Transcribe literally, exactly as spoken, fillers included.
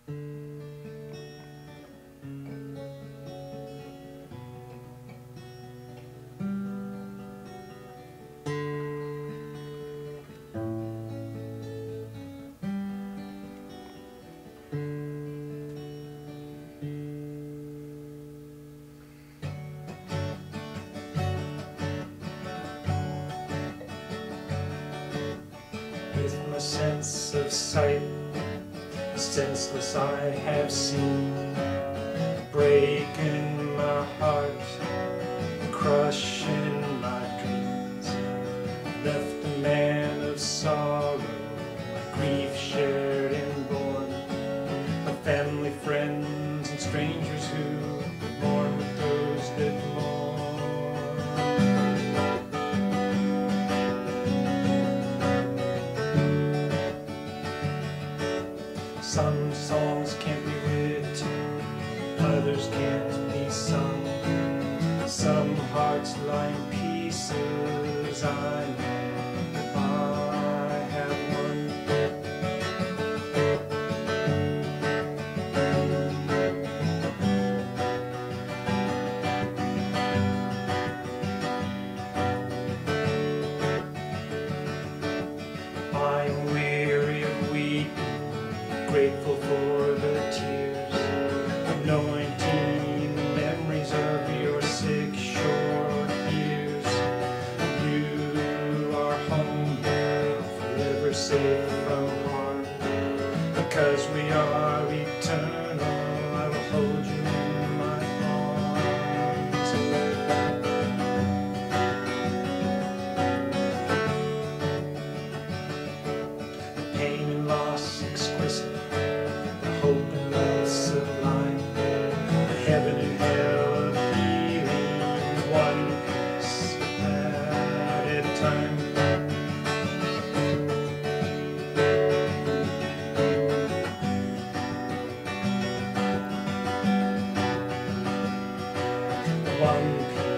With my sense of sight, senseless I have seen, breaking my heart, crushing my dreams, left a man of sorrow, my grief shared and borne, my family, friends, and strangers who mourn with those that mourn. Some songs can't be written, others can't be sung. Some hearts lie in pieces, I know I have one. I'm weary of weeping, grateful for the tears, anointing the memories of your sick, short years. You are home now, forever safe from harm. Because we are eternal, I will hold you in my arms. Pain and loss exquisite, hope and love sublime, heaven and hell of healing, one piece at a time. One piece